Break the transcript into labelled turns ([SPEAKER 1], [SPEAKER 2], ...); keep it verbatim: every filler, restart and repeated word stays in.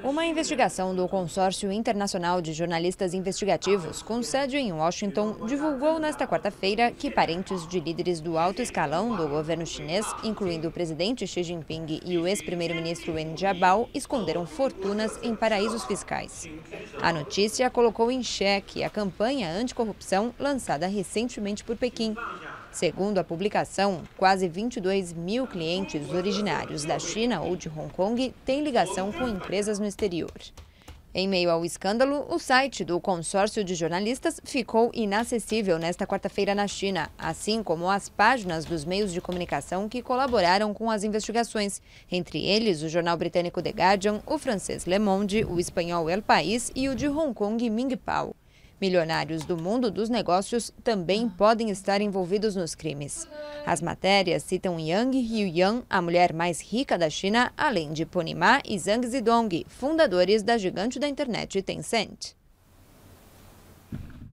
[SPEAKER 1] Uma investigação do Consórcio Internacional de Jornalistas Investigativos, com sede em Washington, divulgou nesta quarta-feira que parentes de líderes do alto escalão do governo chinês, incluindo o presidente Xi Jinping e o ex-primeiro-ministro Wen Jiabao, esconderam fortunas em paraísos fiscais. A notícia colocou em xeque a campanha anticorrupção lançada recentemente por Pequim. Segundo a publicação, quase vinte e dois mil clientes originários da China ou de Hong Kong têm ligação com empresas no exterior. Em meio ao escândalo, o site do consórcio de jornalistas ficou inacessível nesta quarta-feira na China, assim como as páginas dos meios de comunicação que colaboraram com as investigações, entre eles o jornal britânico The Guardian, o francês Le Monde, o espanhol El País e o de Hong Kong Mingpao. Milionários do mundo dos negócios também podem estar envolvidos nos crimes. As matérias citam Yang Yuyan, a mulher mais rica da China, além de Pony Ma e Zhang Zidong, fundadores da gigante da internet Tencent.